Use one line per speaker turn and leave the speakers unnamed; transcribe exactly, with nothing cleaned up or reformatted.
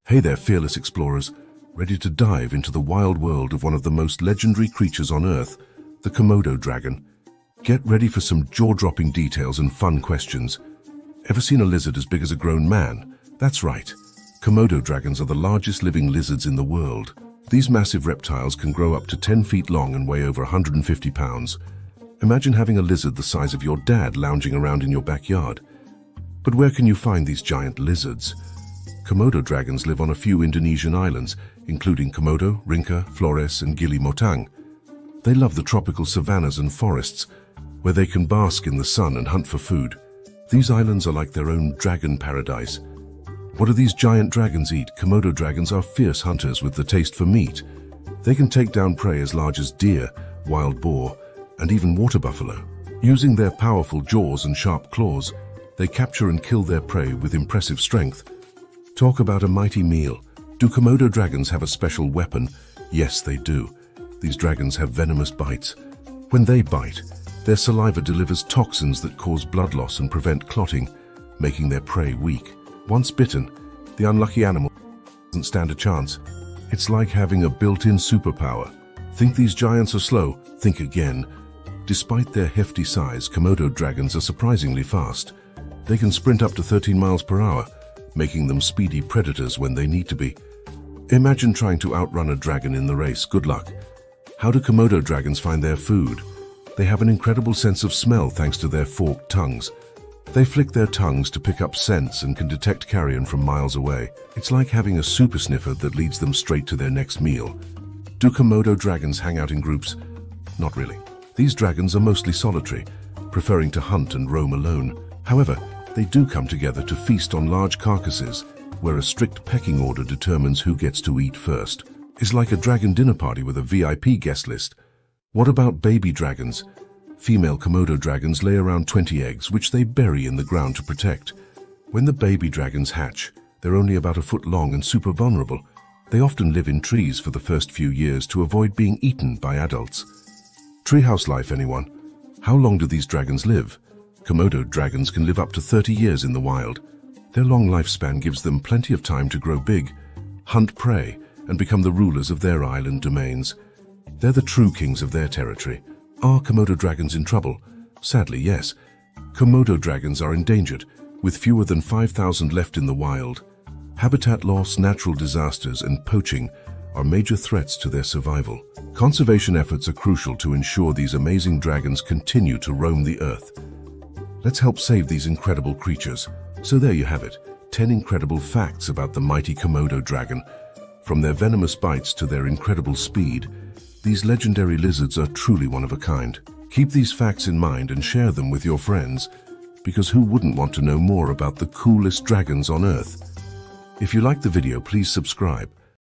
Hey there, fearless explorers, ready to dive into the wild world of one of the most legendary creatures on Earth, the Komodo dragon. Get ready for some jaw-dropping details and fun questions. Ever seen a lizard as big as a grown man? That's right. Komodo dragons are the largest living lizards in the world. These massive reptiles can grow up to ten feet long and weigh over one hundred fifty pounds. Imagine having a lizard the size of your dad lounging around in your backyard. But where can you find these giant lizards? Komodo dragons live on a few Indonesian islands, including Komodo, Rinca, Flores, and Gili Motang. They love the tropical savannas and forests, where they can bask in the sun and hunt for food. These islands are like their own dragon paradise. What do these giant dragons eat? Komodo dragons are fierce hunters with the taste for meat. They can take down prey as large as deer, wild boar, and even water buffalo. Using their powerful jaws and sharp claws, they capture and kill their prey with impressive strength. Talk about a mighty meal. Do Komodo dragons have a special weapon? Yes, they do. These dragons have venomous bites. When they bite, their saliva delivers toxins that cause blood loss and prevent clotting, making their prey weak. Once bitten, the unlucky animal doesn't stand a chance. It's like having a built-in superpower. Think these giants are slow? Think again. Despite their hefty size, Komodo dragons are surprisingly fast. They can sprint up to thirteen miles per hour, making them speedy predators when they need to be. Imagine trying to outrun a dragon in the race. Good luck. How do Komodo dragons find their food? They have an incredible sense of smell thanks to their forked tongues. They flick their tongues to pick up scents and can detect carrion from miles away. It's like having a super sniffer that leads them straight to their next meal. Do Komodo dragons hang out in groups? Not really. These dragons are mostly solitary, preferring to hunt and roam alone. However, they do come together to feast on large carcasses, where a strict pecking order determines who gets to eat first. It's like a dragon dinner party with a V I P guest list. What about baby dragons? Female Komodo dragons lay around twenty eggs, which they bury in the ground to protect. When the baby dragons hatch, they're only about a foot long and super vulnerable. They often live in trees for the first few years to avoid being eaten by adults. Treehouse life, anyone? How long do these dragons live? Komodo dragons can live up to thirty years in the wild. Their long lifespan gives them plenty of time to grow big, hunt prey, and become the rulers of their island domains. They're the true kings of their territory. Are Komodo dragons in trouble? Sadly, yes. Komodo dragons are endangered, with fewer than five thousand left in the wild. Habitat loss, natural disasters, and poaching are major threats to their survival. Conservation efforts are crucial to ensure these amazing dragons continue to roam the earth. Let's help save these incredible creatures. So there you have it, ten incredible facts about the mighty Komodo dragon. From their venomous bites to their incredible speed, these legendary lizards are truly one of a kind. Keep these facts in mind and share them with your friends, because who wouldn't want to know more about the coolest dragons on Earth? If you liked the video, please subscribe